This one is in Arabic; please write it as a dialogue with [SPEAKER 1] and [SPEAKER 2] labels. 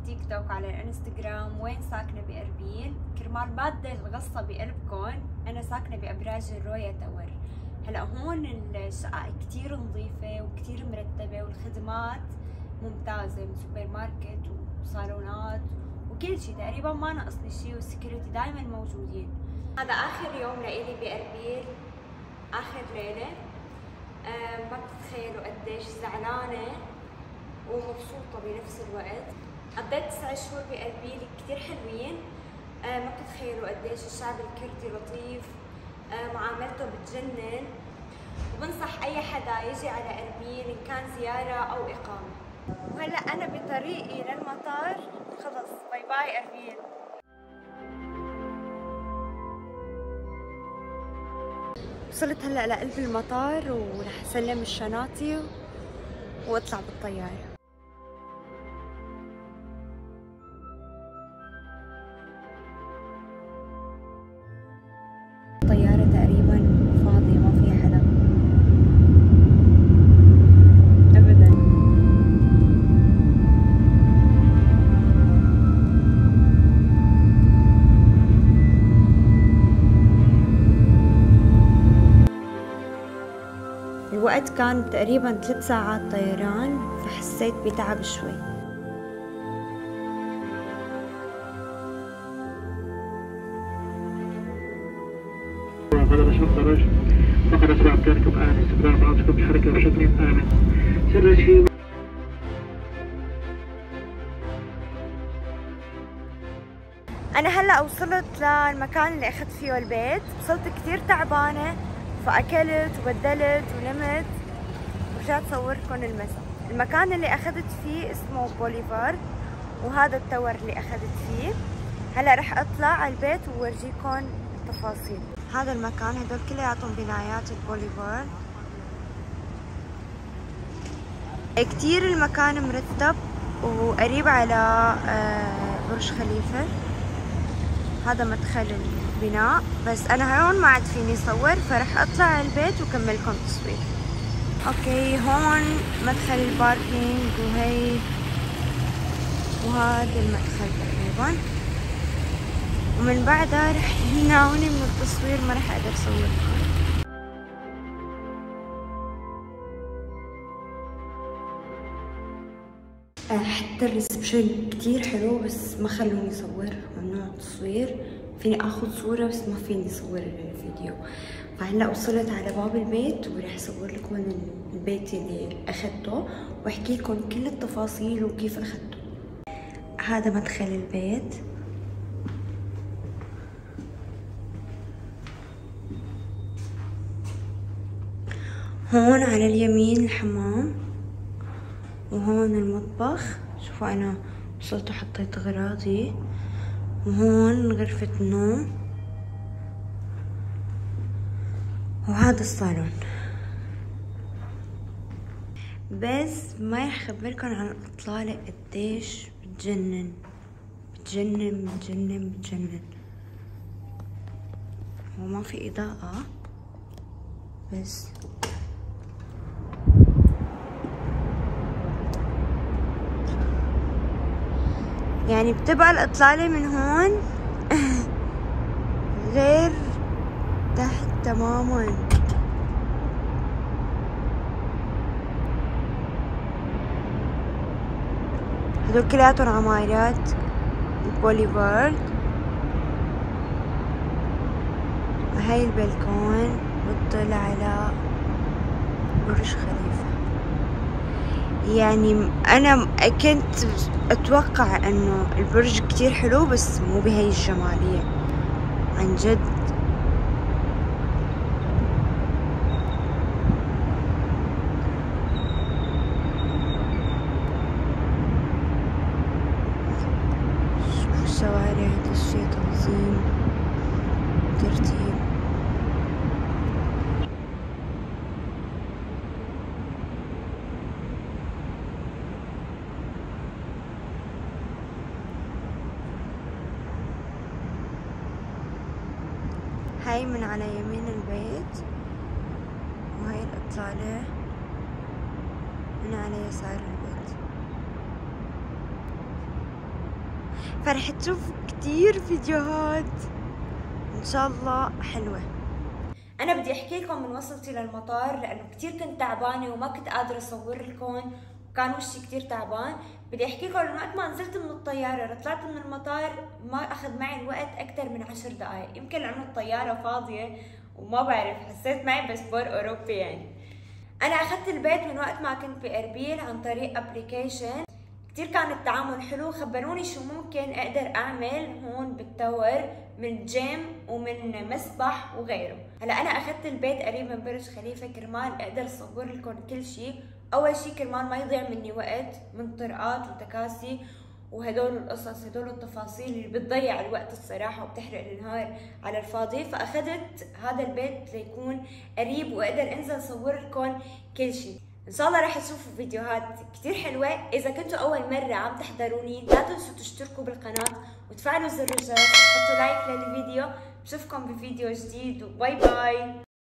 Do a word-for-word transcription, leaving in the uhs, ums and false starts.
[SPEAKER 1] التيك توك وعلى الانستغرام وين ساكنة بأربيل. كرمال مادة الغصة بقلبكن، أنا ساكنة بأبراج الرويا تاور. هلا هون الشقق كتير نظيفة وكتير مرتبة والخدمات ممتازة من سوبر ماركت وصالونات وكل شي تقريبا، ما ناقصني شي والسكيورتي دايما موجودين. هذا آخر يوم لإلي بأربيل، آخر ليلة. أه ما بتتخيلوا قديش زعلانة ومبسوطة بنفس الوقت. قضيت تسع شهور بأربيل كتير حلوين. أه ما بتتخيلوا قديش الشعب الكردي لطيف، أه معاملته بتجنن، وبنصح أي حدا يجي على أربيل إن كان زيارة أو إقامة. وهلا أنا بطريقي للمطار، خلص باي باي أربيل. وصلت هلا لقلب المطار ورح اسلم الشنطة واطلع بالطيارة. الطيارة تقريبا فاضية، ما فيها حدا ابدا. الوقت كان تقريبا ثلاث ساعات طيران، فحسيت بتعب شوي.
[SPEAKER 2] هذا نشاط خرج فقط أسرع إمكانكم آن استقرار مناطقكم بالحركة بشكل آمن. سر شيء
[SPEAKER 1] أنا هلا وصلت للمكان اللي أخذت فيه البيت. وصلت كثير تعبانة، فأكلت وبدلت ونمت ورجعت صوركم المساء. المكان اللي أخذت فيه اسمه بوليفارد، وهذا التور اللي أخذت فيه. هلا رح أطلع على البيت وورجيكم التفاصيل. هذا المكان، هدول كلياتهم بنايات البوليفارد. كتير المكان مرتب وقريب على برج خليفة. هذا مدخل البناء، بس انا هون ما عاد فيني صور، فرح اطلع على البيت وكملكم تصوير. اوكي، هون مدخل الباركينج، وهي وهذا المدخل تقريبا، ومن بعدها رح يمنعوني من التصوير، ما رح اقدر اصور. حتى الريسبشن كتير حلو، بس ما خلوني صور، ممنوع التصوير. فيني اخذ صورة بس ما فيني صور الفيديو. فهلا وصلت على باب البيت ورح اصور لكم البيت اللي اخذته واحكي لكم كل التفاصيل وكيف اخذته. هذا مدخل البيت. هون على اليمين الحمام، وهون المطبخ. شوفوا انا وصلت وحطيت اغراضي. وهون غرفة النوم، وهذا الصالون. بس ما رح اخبركم عن الاطلالة قديش بتجنن بتجنن بتجنن بتجنن. هو ما في اضاءة بس يعني بتبقى الإطلالة من هون غير تحت تماما. هدول كلياتهم عمايرات البوليفارد. هاي البلكون بتطل على برج خليفة. يعني انا كنت اتوقع انه البرج كتير حلو، بس مو بهاي الجمالية عن جد. شوفوا الشوارع، هذا الشي تنظيم ترتيب. هاي من على يمين البيت، وهاي الإطلالة من على يسار البيت. فرح تشوف كتير فيديوهات ان شاء الله حلوة. انا بدي احكي لكم من وصلتي للمطار لانه كتير كنت تعبانة وما كنت قادرة اصور لكم وكان وشي كتير تعبان. بدي احكي لكم من وقت ما نزلت من الطيارة طلعت من المطار ما اخذ معي الوقت اكثر من عشر دقائق، يمكن لانه الطيارة فاضية وما بعرف حسيت معي باسبور اوروبي. يعني انا اخذت البيت من وقت ما كنت باربيل عن طريق ابليكيشن، كتير كان التعامل حلو، خبروني شو ممكن اقدر اعمل هون بالتور من جيم ومن مسبح وغيره. هلا انا اخذت البيت قريب من برج خليفه كرمال اقدر اصور لكم كل شيء. اول شيء كرمال ما يضيع مني وقت من طرقات وتكاسي وهدول القصص، هدول التفاصيل اللي بتضيع الوقت الصراحه وبتحرق النهار على الفاضي. فاخذت هذا البيت ليكون قريب واقدر انزل اصور لكم كل شيء. ان شاء الله راح تشوفوا فيديوهات كتير حلوه. اذا كنتوا اول مره عم تحضروني لا تنسوا تشتركوا بالقناه وتفعلوا زر الجرس وتحطوا لايك للفيديو. بشوفكم بفيديو جديد وباي باي.